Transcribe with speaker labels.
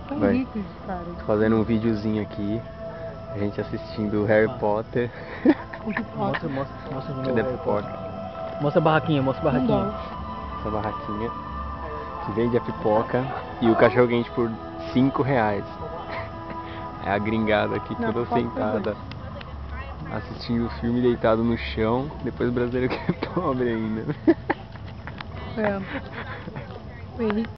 Speaker 1: O
Speaker 2: Vai.
Speaker 1: Henrique, cara.
Speaker 2: Tô fazendo um videozinho aqui. A gente assistindo Harry Potter.
Speaker 1: Com pipoca.
Speaker 3: Mostra de novo.
Speaker 2: Cadê a
Speaker 3: Harry Potter.
Speaker 2: pipoca?
Speaker 3: Mostra a barraquinha, mostra a
Speaker 1: Não
Speaker 3: barraquinha.
Speaker 1: dá.
Speaker 2: Essa barraquinha que vende a pipoca e o cachorro quente por R$ 5. É a gringada aqui
Speaker 1: Não,
Speaker 2: toda
Speaker 1: pipoca
Speaker 2: sentada assistindo o filme deitado no chão. Depois o brasileiro que é pobre ainda.
Speaker 1: É. O Henrique.